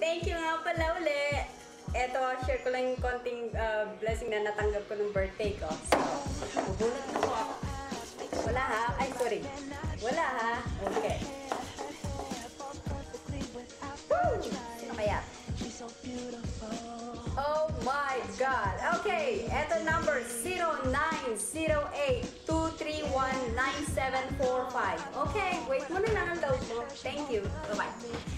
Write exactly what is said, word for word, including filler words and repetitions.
thank you nga pala uli. Eto, share ko lang yung konting uh, blessing na natanggap ko ng birthday ko. So, bubunot na po ako. Wala ha? Ay, sorry. Wala ha? Okay. Woo! Sino kaya? Oh my God! Okay, eto number zero nine zero eight two three one nine seven four five. Okay, wait muna lang ang load mo. Thank you. Bye-bye.